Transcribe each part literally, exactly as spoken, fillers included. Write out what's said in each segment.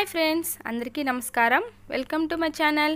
Friends, అందరికీ నమస్కారం. Welcome to my channel.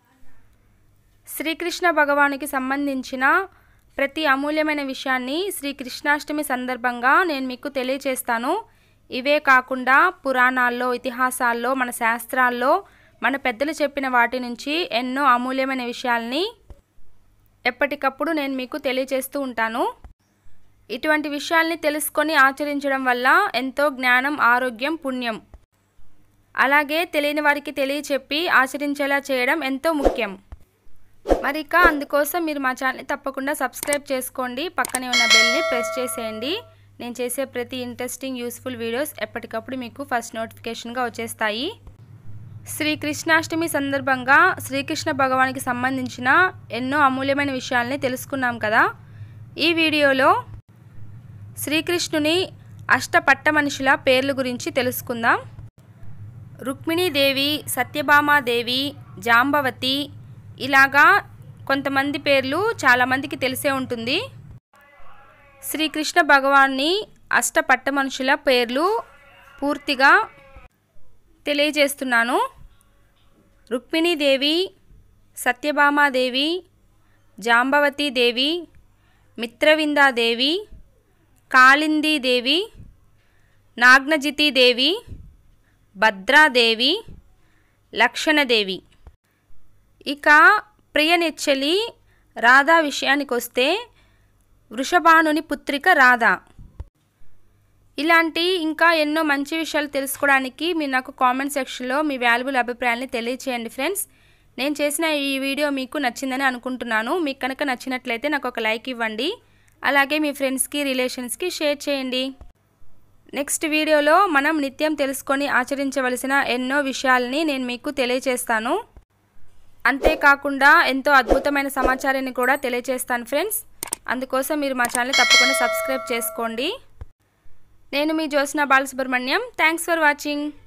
Srikrishna భగవానుకి సంబంధించిన ప్రతి అమూల్యమైన విషయాన్ని శ్రీకృష్ణాష్టమి సందర్భంగా నేను మీకు తెలియజేస్తాను. ఇవే కాకుండా పురాణాల్లో, ఇతిహాసాల్లో, మన శాస్త్రాల్లో మన పెద్దలు చెప్పిన వాటి నుంచి ఎన్నో అమూల్యమైన విషయాల్ని ఎప్పటికప్పుడు నేను మీకు తెలియజేస్తూ ఉంటాను. ఇటువంటి విషయాల్ని తెలుసుకొని ఆచరించడం వల్ల ఎంతో జ్ఞానం, ఆరోగ్యం, పుణ్యం. అలాగే తెలియని వారికి తెలియచెప్పి ఆచరించేలా చేయడం ఎంతో ముఖ్యం. మరిక అందుకోసం మీరు మా ఛానల్ని తప్పకుండా సబ్స్క్రైబ్ చేసుకోండి. పక్కనే ఉన్న బెల్ని ప్రెస్ చేసేయండి. నేను చేసే ప్రతి ఇంట్రెస్టింగ్, యూస్ఫుల్ వీడియోస్ ఎప్పటికప్పుడు మీకు ఫస్ట్ నోటిఫికేషన్గా వచ్చేస్తాయి. శ్రీకృష్ణాష్టమి సందర్భంగా శ్రీకృష్ణ భగవానికి సంబంధించిన ఎన్నో అమూల్యమైన విషయాల్ని తెలుసుకున్నాం కదా. ఈ వీడియోలో శ్రీకృష్ణుని అష్టపట్ట మనుషుల పేర్ల గురించి తెలుసుకుందాం. రుక్మిణీదేవి, సత్యభామాదేవి, జాంబవతి, ఇలాగా కొంతమంది పేర్లు చాలామందికి తెలిసే ఉంటుంది. శ్రీకృష్ణ భగవాన్ని అష్టపట్ట మనుషుల పేర్లు పూర్తిగా తెలియజేస్తున్నాను. రుక్మిణీదేవి, సత్యభామాదేవి, జాంబవతీదేవి, మిత్రవిందాదేవి, కాళిందీదేవి, నాగ్నజితీదేవి, భద్రాదేవి, లక్షణదేవి. ఇక ప్రియనెచ్చలి రాధా విషయానికి వస్తే వృషభానుని పుత్రిక రాధ. ఇలాంటి ఇంకా ఎన్నో మంచి విషయాలు తెలుసుకోవడానికి మీరు నాకు కామెంట్ సెక్షన్లో మీ వాల్యుబుల్ అభిప్రాయాన్ని తెలియచేయండి ఫ్రెండ్స్. నేను చేసిన ఈ వీడియో మీకు నచ్చిందని అనుకుంటున్నాను. మీకు కనుక నచ్చినట్లయితే నాకు ఒక లైక్ ఇవ్వండి. అలాగే మీ ఫ్రెండ్స్కి, రిలేషన్స్కి షేర్ చేయండి. నెక్స్ట్ వీడియోలో మనం నిత్యం తెలుసుకొని ఆచరించవలసిన ఎన్నో విషయాలని నేను మీకు తెలియచేస్తాను. అంతేకాకుండా ఎంతో అద్భుతమైన సమాచారాన్ని కూడా తెలియచేస్తాను ఫ్రెండ్స్. అందుకోసం మీరు మా ఛానల్ తప్పకుండా సబ్స్క్రైబ్ చేసుకోండి. నేను మీ Jyotsna Balasubrahmanyam. Thanks for watching.